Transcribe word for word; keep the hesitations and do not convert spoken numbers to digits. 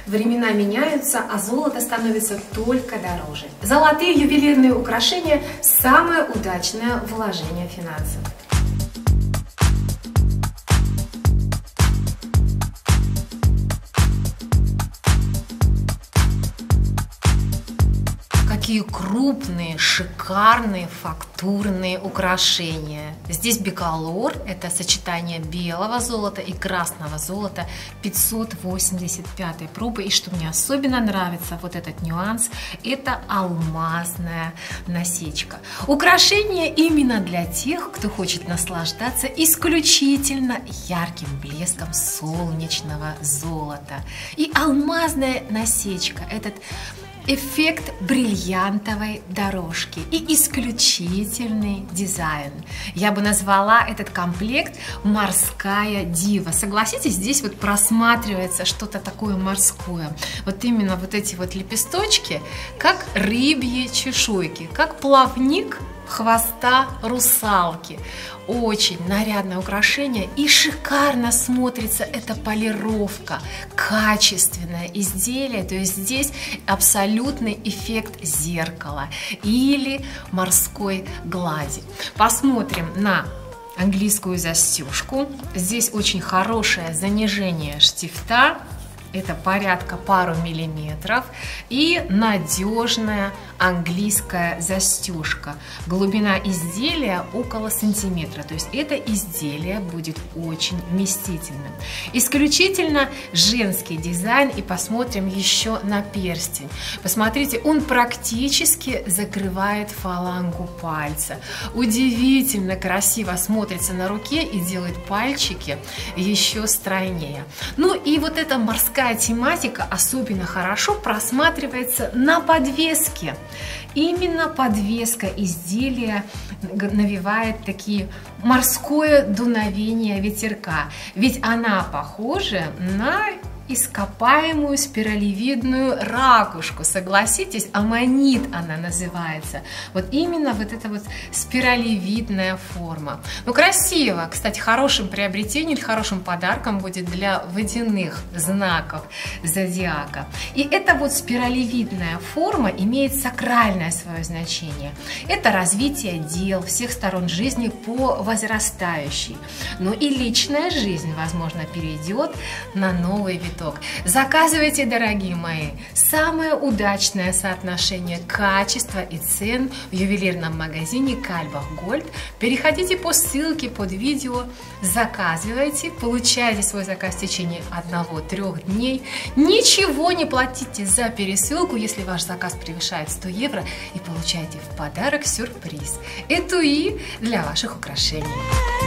Времена меняются, а золото становится только дороже. Золотые ювелирные украшения – самое удачное вложение финансов. Какие крупные, шикарные, фактурные украшения. Здесь биколор, это сочетание белого золота и красного золота пятьсот восемьдесят пятой пробы. И что мне особенно нравится, вот этот нюанс, это алмазная насечка. Украшение именно для тех, кто хочет наслаждаться исключительно ярким блеском солнечного золота. И алмазная насечка, этот эффект бриллиантовой дорожки и исключительный дизайн. Я бы назвала этот комплект «Морская дива». Согласитесь, здесь вот просматривается что-то такое морское. Вот именно вот эти вот лепесточки, как рыбьи чешуйки, как плавник хвоста русалки. Очень нарядное украшение, и шикарно смотрится эта полировка, качественное изделие. То есть здесь абсолютный эффект зеркала или морской глади. Посмотрим на английскую застежку. Здесь очень хорошее занижение штифта. Это порядка пару миллиметров, и надежная английская застежка. Глубина изделия около сантиметра, то есть это изделие будет очень вместительным. Исключительно женский дизайн, и посмотрим еще на перстень. Посмотрите, он практически закрывает фалангу пальца. Удивительно красиво смотрится на руке и делает пальчики еще стройнее. Ну и вот эта морская тематика особенно хорошо просматривается на подвеске. Именно подвеска изделия навевает такие морское дуновение ветерка, ведь она похожа на ископаемую спиралевидную ракушку. Согласитесь, аммонит она называется. Вот именно вот эта вот спиралевидная форма. Ну, красиво. Кстати, хорошим приобретением, хорошим подарком будет для водяных знаков зодиака. И эта вот спиралевидная форма имеет сакральное свое значение. Это развитие дел всех сторон жизни по возрастающей. Но и личная жизнь, возможно, перейдет на новый виток. Заказывайте, дорогие мои, самое удачное соотношение качества и цен в ювелирном магазине Кальбах Гольд. Переходите по ссылке под видео, заказывайте, получайте свой заказ в течение одного-трех дней. Ничего не платите за пересылку, если ваш заказ превышает сто евро, и получайте в подарок сюрприз – этуи для ваших украшений.